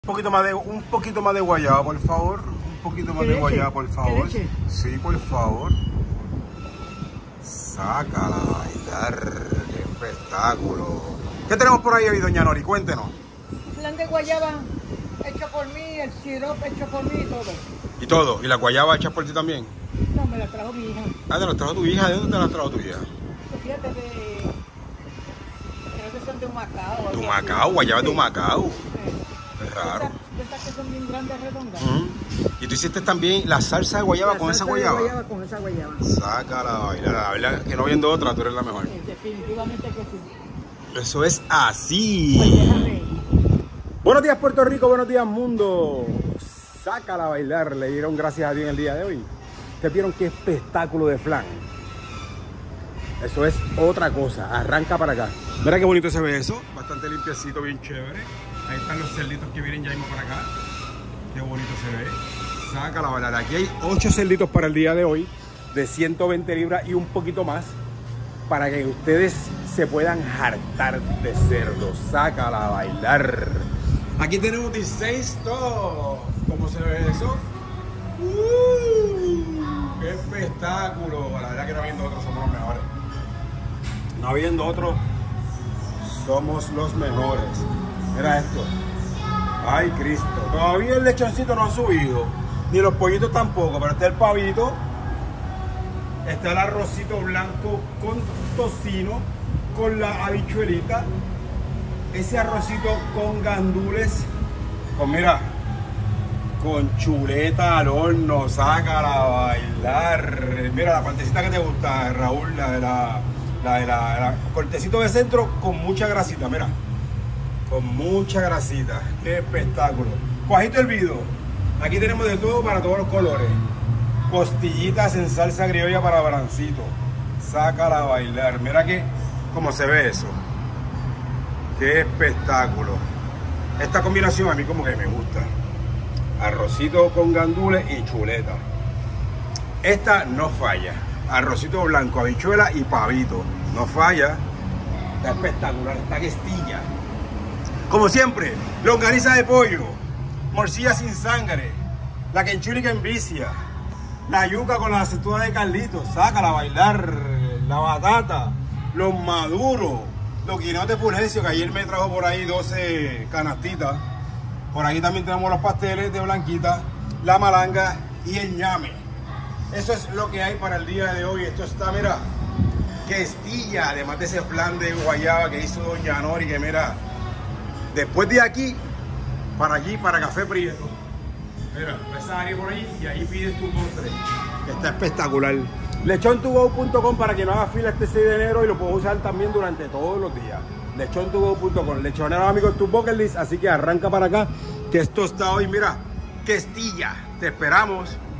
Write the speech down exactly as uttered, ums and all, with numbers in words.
Un poquito más de, un poquito más de guayaba, por favor. Un poquito más de guayaba, por favor. Sí, por favor. Sácala a bailar. Qué espectáculo. ¿Qué tenemos por ahí hoy, doña Nori? Cuéntenos. Flan de guayaba hecho por mí, el sirope hecho por mí y todo. ¿Y todo? ¿Y la guayaba hecha por ti también? No, me la trajo mi hija. Ah, ¿te la trajo tu hija? ¿De dónde te la trajo tu hija? Pues fíjate, de... creo que son de un Macao. Tu Macao, guayaba de un Macao. Sí. Es raro. De estas que son bien grandes, redondas. Uh-huh. ¿Y tú hiciste también la salsa de guayaba La con salsa esa guayaba? de guayaba con esa guayaba. Sácala a bailar. La verdad que no viendo otra, tú eres la mejor. Sí, definitivamente que sí. Eso es Pues así. déjame. Buenos días, Puerto Rico. Buenos días, mundo. Sácala a bailar. Le dieron gracias a Dios el día de hoy. ¿Ustedes vieron qué espectáculo de flan? Eso es otra cosa. Arranca para acá. Mira qué bonito se ve eso. Bastante limpiecito, bien chévere. Ahí están los cerditos que vienen ya mismo para acá. Qué bonito se ve. Sácala a bailar. Aquí hay ocho cerditos para el día de hoy, de ciento veinte libras y un poquito más, para que ustedes se puedan hartar de cerdo. Sácala a bailar. Aquí tenemos dieciséis todos. ¿Cómo se ve eso? ¡Uh! ¡Qué espectáculo! La verdad que no habiendo otros somos los mejores. No habiendo otros somos los mejores. Mira esto. Ay, Cristo. Todavía el lechoncito no ha subido. Ni los pollitos tampoco. Pero está el pavito. Está el arrocito blanco con tocino. Con la habichuelita. Ese arrocito con gandules. Pues mira. Con chuleta al horno. Sácala a bailar. Mira la partecita que te gusta, Raúl. La de la, la de la, la cortecito de centro con mucha grasita. Mira. Con mucha grasita. Qué espectáculo. Cuajito hervido. Aquí tenemos de todo para todos los colores. Costillitas en salsa criolla para brancito. Sácala a bailar. Mira que cómo se ve eso. Qué espectáculo. Esta combinación a mí como que me gusta. Arrocito con gandules y chuleta. Esta no falla. Arrocito blanco, habichuela y pavito. No falla. Está espectacular. Está questilla. Como siempre, longaniza de pollo, morcilla sin sangre, la quenchuli que envicia, la yuca con la aceituna de Carlitos, sácala a bailar, la batata, los maduros, los guineos de Fulgencio, que ayer me trajo por ahí doce canastitas. Por aquí también tenemos los pasteles de blanquita, la malanga y el ñame. Eso es lo que hay para el día de hoy. Esto está, mira, questilla, además de ese flan de guayaba que hizo doña Nori, que mira... Después de aquí, para allí, para Café Prieto. Mira, vas a ir por ahí y ahí pides tu postre. Está espectacular. lechon to go punto com para que no haga fila este seis de enero y lo puedo usar también durante todos los días. lechon to go punto com. Lechonero, amigos, tu bucket list. Así que arranca para acá, que esto está hoy, mira, questilla. Te esperamos.